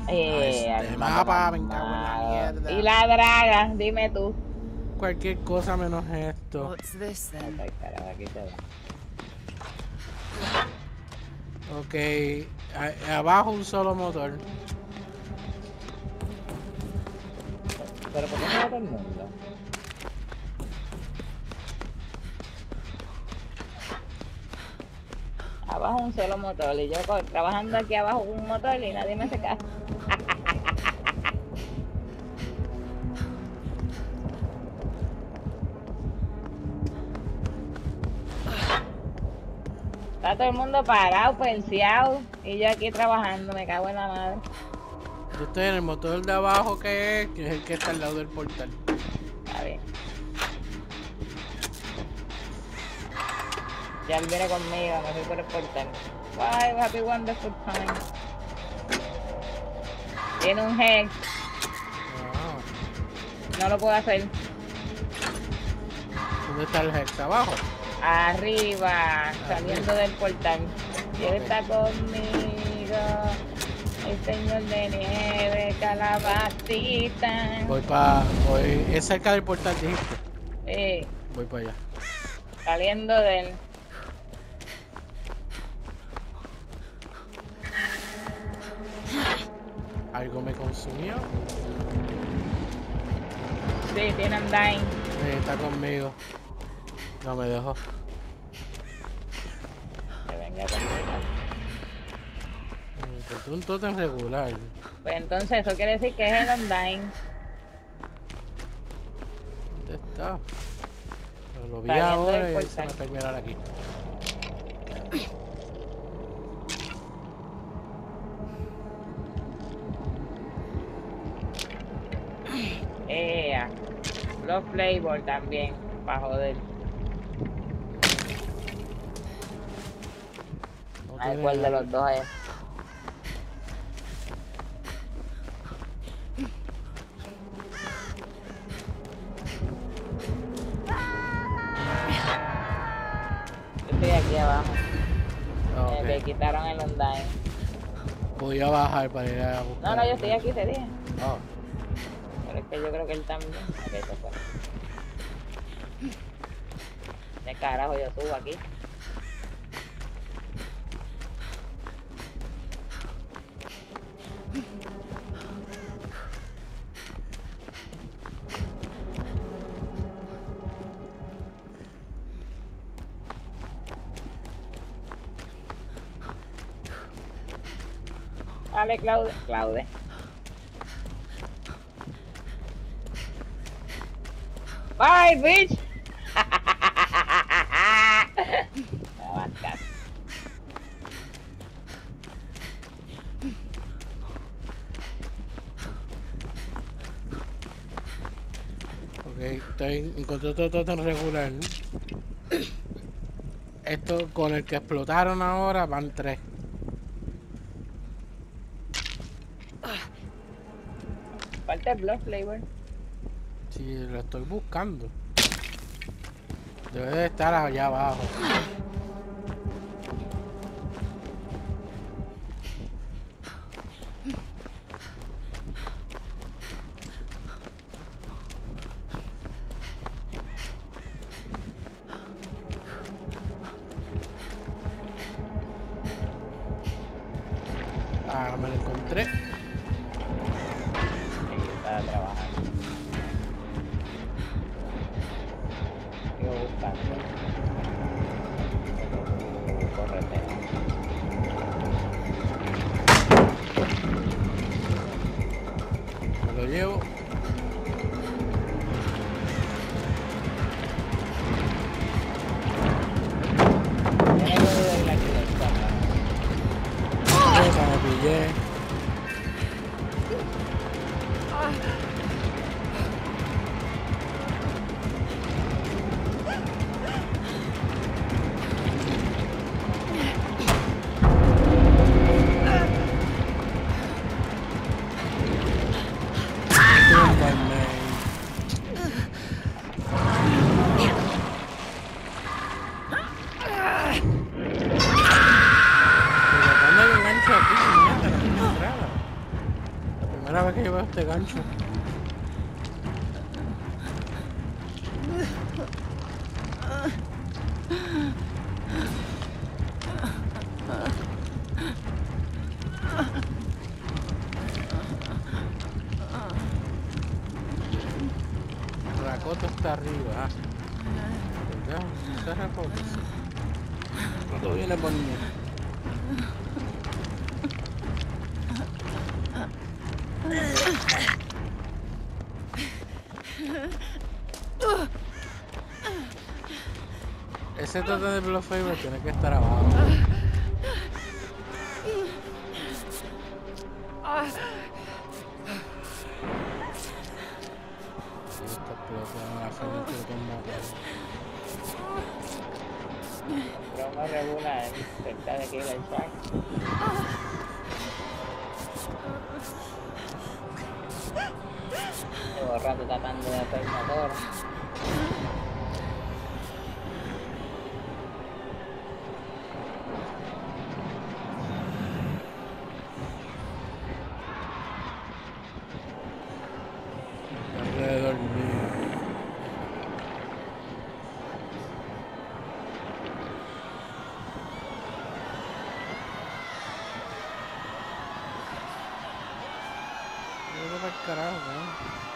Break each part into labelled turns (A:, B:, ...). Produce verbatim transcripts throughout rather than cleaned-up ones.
A: Eh,
B: a este mapa, me cago en la mierda.
A: Y la draga, dime tú.
B: Cualquier cosa menos esto.
C: What's this then?
A: Ay, carajo, aquí te va.
B: Ok, a- abajo un solo motor.
A: Pero ¿por qué no va todo el mundo? Abajo un solo motor y yo co- trabajando aquí abajo con un motor y nadie me hace caso. Está todo el mundo parado, penseado y yo aquí trabajando, me cago en la madre.
B: Yo estoy en el motor de abajo que es, que es el que está al lado del portal.
A: Está bien. Ya él viene conmigo, me fui por el portal. Bye, happy wonderful time. Tiene un hex,
B: Ah,
A: no lo puedo hacer.
B: ¿dónde está el hex? ¿Abajo?
A: Arriba, saliendo del portal. Y él
B: Ok.
A: está conmigo. El señor de nieve, calabacita.
B: Voy para... Voy... Es cerca del portal, dijiste.
A: Sí,
B: Voy para allá.
A: saliendo del...
B: Algo me consumió.
A: Sí, tiene undying.
B: Sí, está conmigo. No me dejó.
A: Que venga conmigo.
B: Mm, pues un tótem regular.
A: Pues entonces eso quiere decir que es el undying.
B: ¿Dónde está? Pero lo vi
A: Saliendo
B: ahora
A: del
B: y se
A: portal.
B: me terminará aquí.
A: Ea. Los flavor también, para joder.
B: No
A: A ver
B: tiene
A: cuál de
B: nada.
A: los dos es. Yo estoy aquí abajo.
B: Ah,
A: Eh,
B: ok.
A: me quitaron el undying.
B: Voy a bajar para ir a buscar.
A: No, no, yo estoy aquí, te dije.
B: Ah,
A: Pero es que yo creo que él también. Ok, se fue. ¿Qué carajo yo subo aquí? Dale, Claude, Claude. Bye, bitch. Me va a matar.
B: ok, estoy, encontré otro tótem regular. Esto con el que explotaron ahora van tres.
A: Falta el blood flavor.
B: Si lo estoy buscando. Debe de estar allá abajo. Ah, me lo encontré.
A: Sí, yo estaba trabajando. Sigo buscando. Córrete.
B: Me lo llevo.
A: Tiene que ir aquí del cámara.
B: Esa me pillé. Pero cuando yo engancho aquí, mierda, no tengo entrada. Primera vez que yo veo este gancho. Racoto está arriba. Ah. Ya, se Racoto. Racoto viene por mí. Ese totem de Blood Favor tiene que estar abajo. Esta explosión la frente de combate.
A: Broma regular, cerca de Killer Shack. Llevo rato tratando de hacer motor.
B: Alrededor mío. Yo para el carajo, ¿no?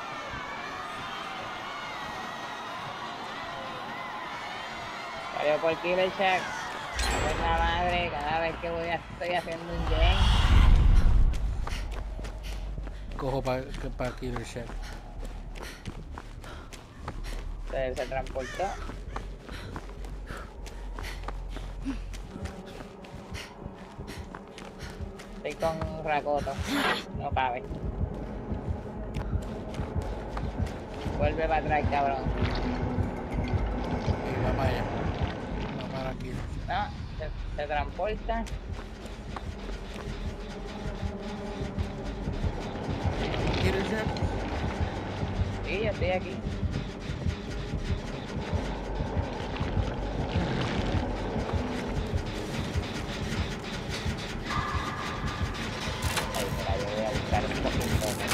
A: Salió por Killer Shack. Por la madre, cada vez que voy a, estoy haciendo un gen.
B: Cojo para pa Killer Shack.
A: Se, se transportó. Estoy con Racoto. No cabe. Vuelve para atrás, cabrón.
B: Y va para allá. Va para Killer Shack.
A: No, se, se transporta.
B: Killer Shack.
A: Sí, yo estoy aquí. Ay, mira, yo voy a buscar un poquito.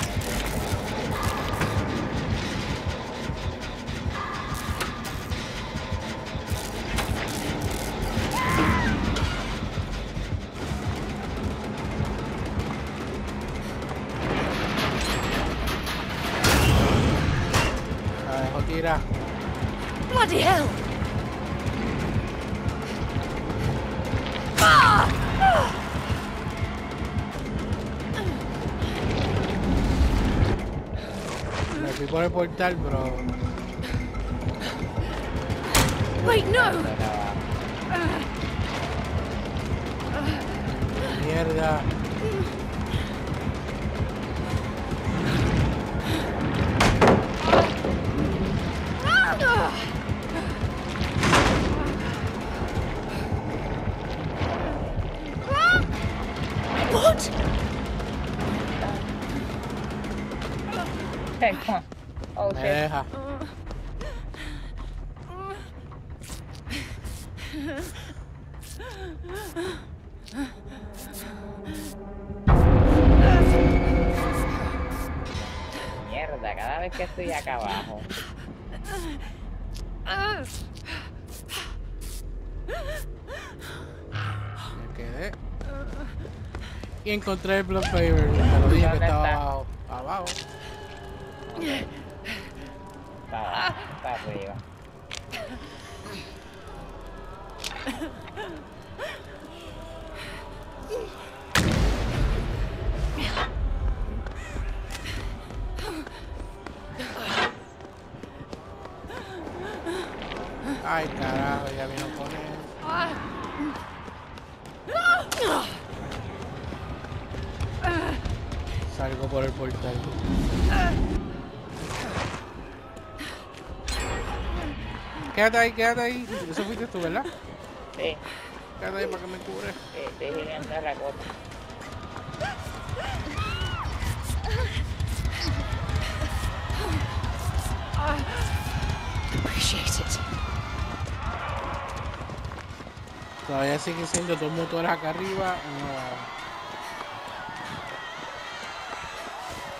B: La dejo tirar.
C: Bloody hell! Ah!
B: Me fui por el portal, bro.
C: Wait, no!
B: Mierda.
C: What?
A: Oh
B: Me
A: shit.
B: deja.
A: Mierda, cada vez que estoy acá abajo.
B: Me quedé. Y encontré el Blood Favor. Te lo dije que
A: ¿Dónde
B: estaba
A: está?
B: abajo. Abajo.
A: Está abajo, está arriba.
B: Ay, carajo, ya vino con él. Salgo por el portal. Quédate ahí, quédate ahí. Eso fuiste tú, ¿verdad?
A: Sí,
B: Quédate ahí para que me cubre.
A: sí, estoy girando a Racoto.
C: Appreciate it.
B: Todavía siguen siendo dos motores acá arriba. No.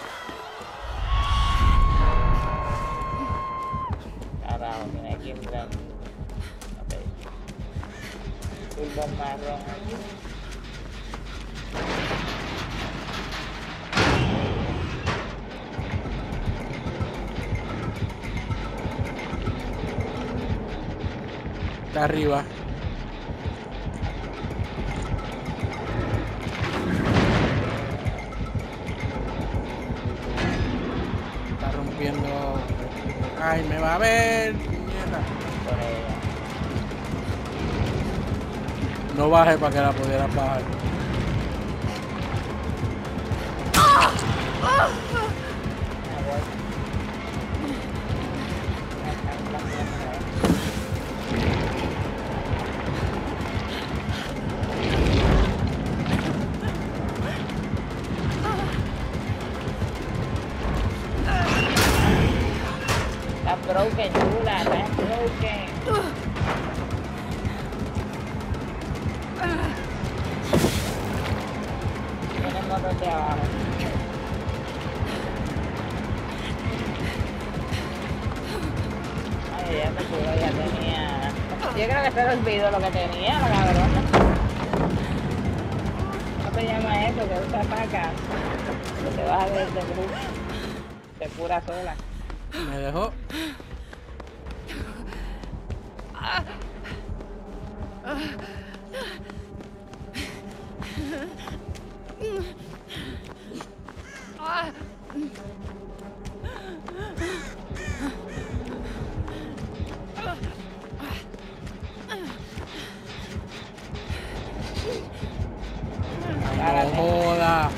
A: abajo, tiene aquí un gran... Ok. Turbo marrón aquí.
B: Está arriba. Está rompiendo. Ay, me va a ver. Mierda.
A: Por ella.
B: No baje para que la pudieras bajar.
A: Ah, voy. Ah, están cambiando, ¿eh? Está broken, chula, está broken. Tiene el motor de abajo. Ay, ya se pudo, ya tenía... Yo creo que se le olvidó lo que tenía, la cabrona. ¿Cómo se llama eso? Que usa paca. Que te baja de, de grupo. Se cura sola.
B: Me dejó. No joda.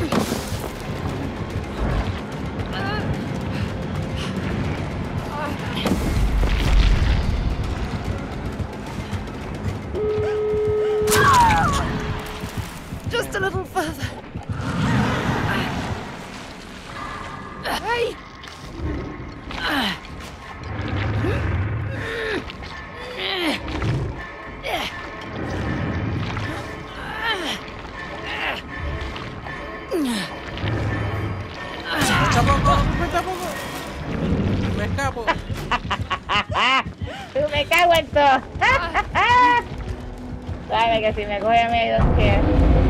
C: Just a little further. Hey!
B: Me escapo, me escapo. Me escapo.
A: Tú me cago en todo. Sabe que si me coge a mí hay dos que...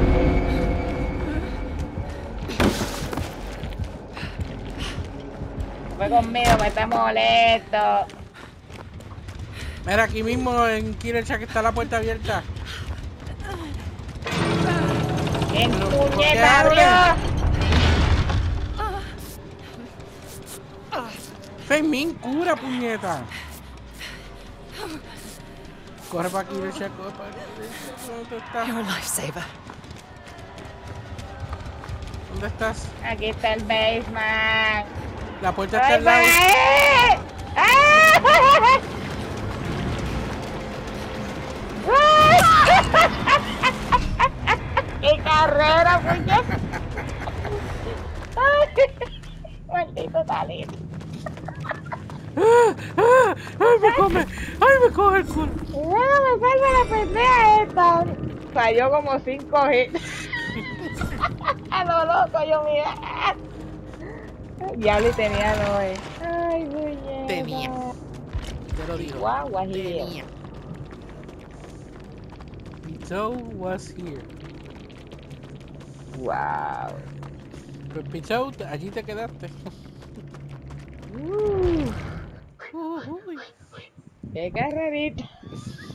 A: Fue conmigo, me está molesto.
B: Mira, aquí mismo en Killer Shack está la puerta abierta.
A: ¡En
B: Pero, ¿por qué
A: puñeta
B: abre?
A: abrió!
B: Fermín, cura, puñeta. Corre para Killer Shack, corre para Killer Shack. ¿Dónde estás?
C: You're a lifesaver.
B: ¿Dónde estás?
A: Aquí está el basement.
B: La puerta está
A: ¡Ay,
B: al lado.
A: ahí! ¡Ah! ¡Qué carrera, puñeta! ¡Ay! Maldito talento.
B: ¡Ah! ¡Ah! ¡Ay, me come! ¡Ay, me coge el culo!
A: ¡No, me salva la pendeja esta! Falló como cinco hits. A lo loco, yo mira. Ya le tenía nueve. Ay, puñeta.
B: Tenía. Te lo digo.
A: Wow, guajillo.
B: Tenía. Pichou was here.
A: Wow.
B: Pues Pichou, allí te quedaste.
A: Uh,
B: Uh, uy.
A: qué carrerita.